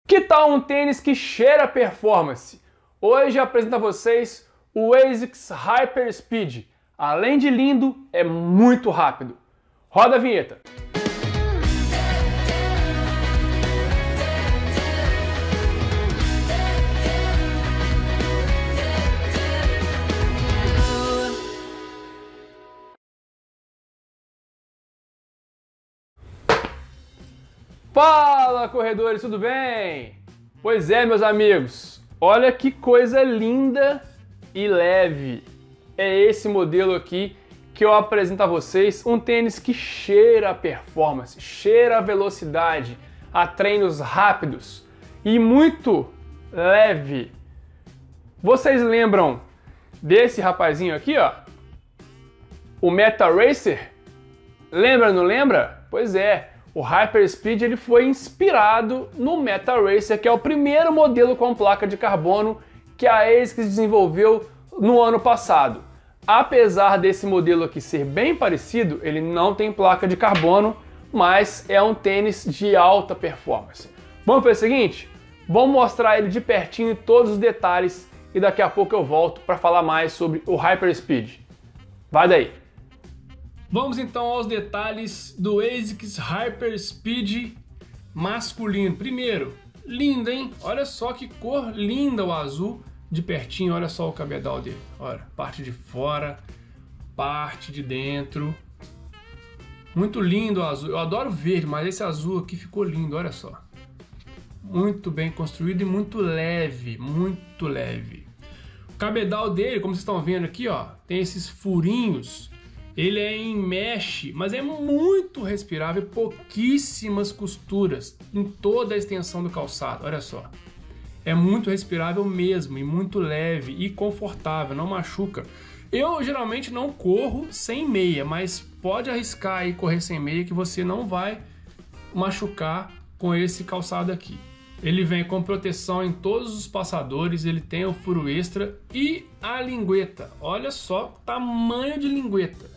Que tal um tênis que cheira performance? Hoje apresento a vocês o ASICS Hyper Speed. Além de lindo, é muito rápido. Roda a vinheta. Fala, corredores, tudo bem? Pois é, meus amigos, olha que coisa linda e leve. É esse modelo aqui que eu apresento a vocês, um tênis que cheira a performance, cheira a velocidade, a treinos rápidos e muito leve. Vocês lembram desse rapazinho aqui, ó? O Meta Racer? Lembra, não lembra? Pois é. O Hyper Speed ele foi inspirado no Meta Racer, que é o primeiro modelo com placa de carbono que a ASICS desenvolveu no ano passado. Apesar desse modelo aqui ser bem parecido, ele não tem placa de carbono, mas é um tênis de alta performance. Vamos fazer o seguinte? Vamos mostrar ele de pertinho, todos os detalhes, e daqui a pouco eu volto para falar mais sobre o Hyper Speed. Vai daí! Vamos então aos detalhes do ASICS Hyper Speed masculino. Primeiro, lindo, hein? Olha só que cor linda o azul de pertinho. Olha só o cabedal dele. Olha, parte de fora, parte de dentro. Muito lindo o azul. Eu adoro verde, mas esse azul aqui ficou lindo, olha só. Muito bem construído e muito leve, muito leve. O cabedal dele, como vocês estão vendo aqui, ó, tem esses furinhos. Ele é em mesh, mas é muito respirável, pouquíssimas costuras em toda a extensão do calçado, olha só. É muito respirável mesmo e muito leve e confortável, não machuca. Eu geralmente não corro sem meia, mas pode arriscar e correr sem meia que você não vai machucar com esse calçado aqui. Ele vem com proteção em todos os passadores, ele tem o furo extra e a lingueta. Olha só o tamanho de lingueta.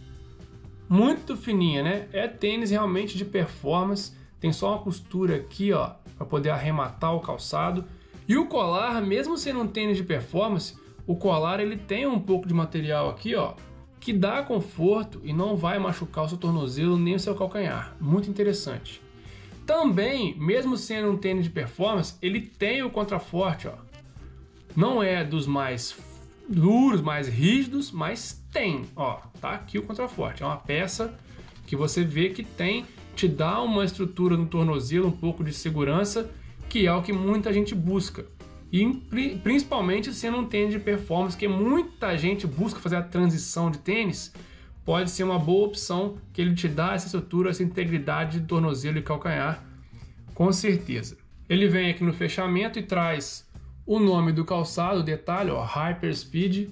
Muito fininha, né? É tênis realmente de performance. Tem só uma costura aqui, ó, para poder arrematar o calçado. E o colar, mesmo sendo um tênis de performance, o colar ele tem um pouco de material aqui, ó, que dá conforto e não vai machucar o seu tornozelo nem o seu calcanhar. Muito interessante. Também, mesmo sendo um tênis de performance, ele tem o contraforte, ó. Não é dos mais duros, mais rígidos, mas tem, ó, tá aqui o contraforte. É uma peça que você vê que tem, te dá uma estrutura no tornozelo, um pouco de segurança, que é o que muita gente busca. E principalmente sendo um tênis de performance, que muita gente busca fazer a transição de tênis, pode ser uma boa opção, que ele te dá essa estrutura, essa integridade de tornozelo e calcanhar, com certeza. Ele vem aqui no fechamento e traz o nome do calçado, o detalhe, ó, Hyper Speed.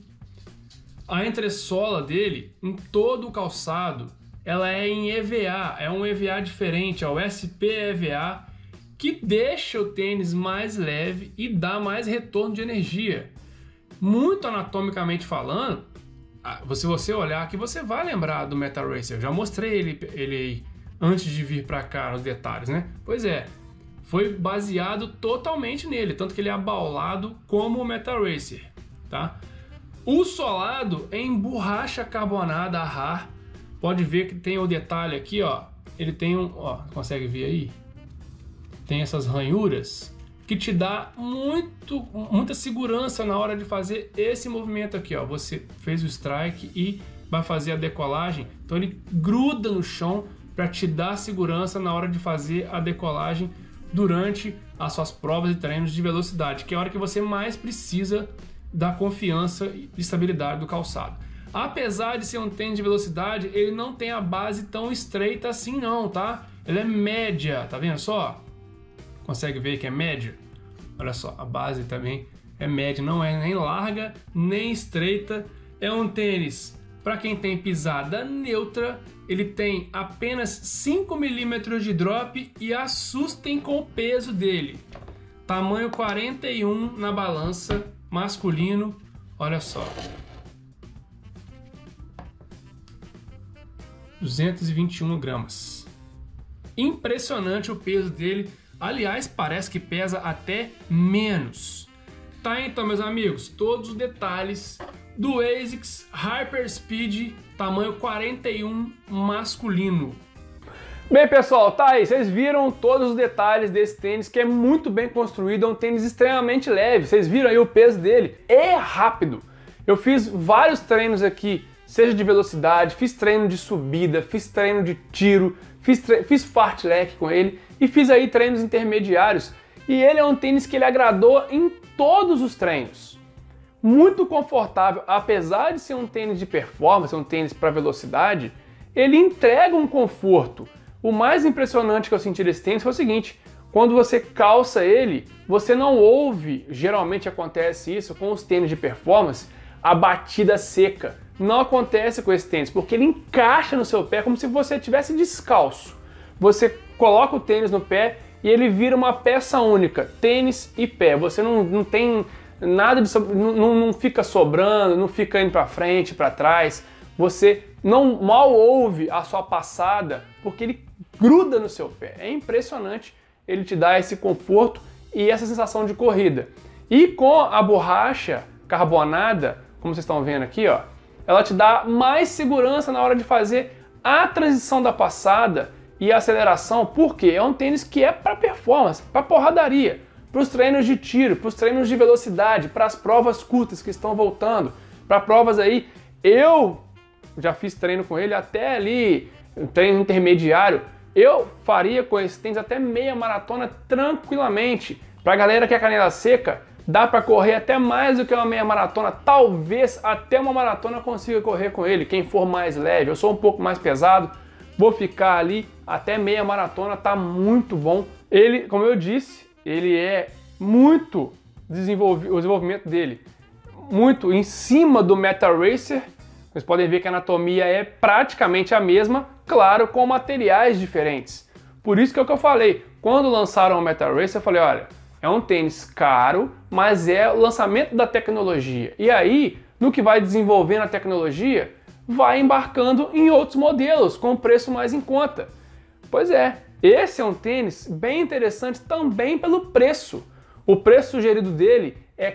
A entressola dele, em todo o calçado, ela é em EVA, é um EVA diferente, é o SP EVA, que deixa o tênis mais leve e dá mais retorno de energia. Muito anatomicamente falando, se você olhar aqui, você vai lembrar do Meta Racer. Eu já mostrei ele antes de vir para cá, os detalhes, né? Pois é. Foi baseado totalmente nele, tanto que ele é abaulado como o Meta Racer, tá? O solado é em borracha carbonada RAR. Pode ver que tem o detalhe aqui, ó. Ele tem ó, consegue ver aí? Tem essas ranhuras que te dá muita segurança na hora de fazer esse movimento aqui, ó. Você fez o strike e vai fazer a decolagem, então ele gruda no chão para te dar segurança na hora de fazer a decolagem durante as suas provas e treinos de velocidade, que é a hora que você mais precisa da confiança e estabilidade do calçado. Apesar de ser um tênis de velocidade, ele não tem a base tão estreita assim não, tá? Ele é média, tá vendo só? Consegue ver que é média? Olha só, a base também é média, não é nem larga, nem estreita. É um tênis para quem tem pisada neutra. Ele tem apenas 5 mm de drop e assustem com o peso dele. Tamanho 41 na balança, masculino, olha só. 221 gramas. Impressionante o peso dele Aliás, parece que pesa até menos. Tá então, meus amigos, todos os detalhes do ASICS Hyperspeed tamanho 41 masculino. Bem, pessoal, tá aí, vocês viram todos os detalhes desse tênis, que é muito bem construído, é um tênis extremamente leve, vocês viram aí o peso dele, é rápido. Eu fiz vários treinos aqui, seja de velocidade, fiz treino de subida, fiz treino de tiro, fiz fartlek com ele e fiz aí treinos intermediários. E ele é um tênis que ele agradou em todos os treinos. Muito confortável, apesar de ser um tênis de performance, um tênis para velocidade, ele entrega um conforto. O mais impressionante que eu senti desse tênis foi o seguinte: quando você calça ele, você não ouve, geralmente acontece isso com os tênis de performance, a batida seca. Não acontece com esse tênis, porque ele encaixa no seu pé como se você estivesse descalço. Você coloca o tênis no pé e ele vira uma peça única, tênis e pé. Você não tem nada de não fica sobrando, não fica indo para frente, para trás. Você não mal ouve a sua passada porque ele gruda no seu pé. É impressionante, ele te dá esse conforto e essa sensação de corrida. E com a borracha carbonada, como vocês estão vendo aqui, ó, ela te dá mais segurança na hora de fazer a transição da passada e a aceleração, porque é um tênis que é para performance, para porradaria, para os treinos de tiro, para os treinos de velocidade, para as provas curtas que estão voltando, para provas aí. Eu já fiz treino com ele até ali, treino intermediário. Eu faria com esse tênis até meia maratona tranquilamente. Para a galera que é canela seca, dá para correr até mais do que uma meia maratona, talvez até uma maratona consiga correr com ele, quem for mais leve. Eu sou um pouco mais pesado, vou ficar ali até meia maratona, tá muito bom. Ele, como eu disse, ele é muito desenvolvido, o desenvolvimento dele muito em cima do Meta Racer. Vocês podem ver que a anatomia é praticamente a mesma, claro, com materiais diferentes. Por isso que é o que eu falei, quando lançaram o Meta Racer, eu falei, olha, é um tênis caro, mas é o lançamento da tecnologia. E aí, no que vai desenvolvendo a tecnologia, vai embarcando em outros modelos com preço mais em conta. Pois é, esse é um tênis bem interessante também pelo preço. O preço sugerido dele é R$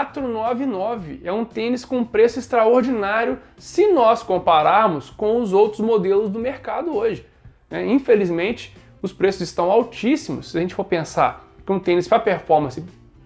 499. É um tênis com preço extraordinário se nós compararmos com os outros modelos do mercado hoje. Infelizmente, os preços estão altíssimos. Se a gente for pensar que um tênis para performance, R$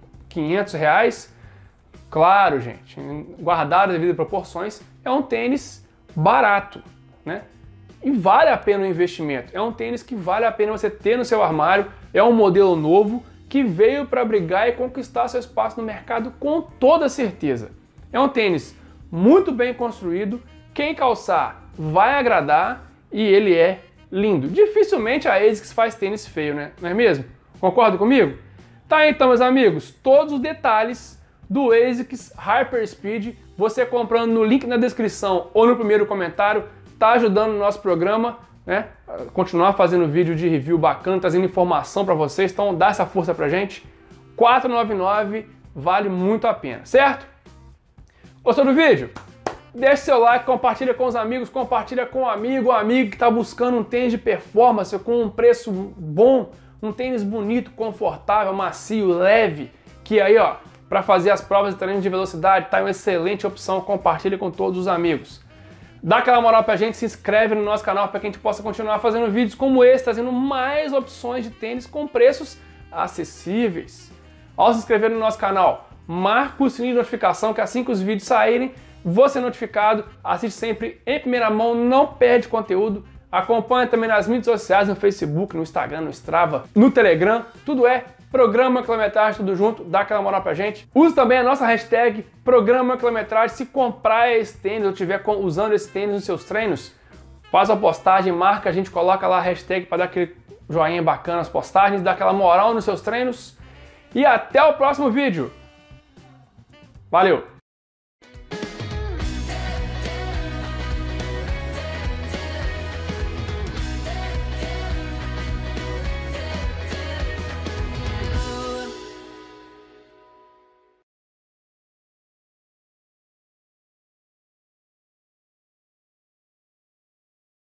500, claro, gente, guardado as devidas proporções, é um tênis barato, né? E vale a pena o investimento. É um tênis que vale a pena você ter no seu armário. É um modelo novo que veio para brigar e conquistar seu espaço no mercado com toda certeza. É um tênis muito bem construído, quem calçar vai agradar e ele é lindo. Dificilmente a ASICS faz tênis feio, né? Não é mesmo? Concorda comigo? Tá aí, então, meus amigos, todos os detalhes do ASICS Hyperspeed, você comprando no link na descrição ou no primeiro comentário, tá ajudando o nosso programa, né? Continuar fazendo vídeo de review bacana, trazendo informação para vocês, então dá essa força pra gente. R$ 499 vale muito a pena, certo? Gostou do vídeo? Deixe seu like, compartilha com os amigos, compartilha com o amigo que está buscando um tênis de performance com um preço bom, um tênis bonito, confortável, macio, leve, que aí, ó, para fazer as provas de treino de velocidade, tá uma excelente opção, compartilha com todos os amigos. Dá aquela moral pra gente, se inscreve no nosso canal para que a gente possa continuar fazendo vídeos como esse, trazendo mais opções de tênis com preços acessíveis. Ao se inscrever no nosso canal, marca o sininho de notificação que assim que os vídeos saírem, você é notificado, assiste sempre em primeira mão, não perde conteúdo. Acompanha também nas mídias sociais, no Facebook, no Instagram, no Strava, no Telegram, tudo é Programa Quilometragem, tudo junto, dá aquela moral pra gente. Use também a nossa hashtag Programa Quilometragem, se comprar esse tênis ou estiver usando esse tênis nos seus treinos, faz a postagem, marca, a gente coloca lá a hashtag para dar aquele joinha bacana nas postagens, dá aquela moral nos seus treinos. E até o próximo vídeo. Valeu!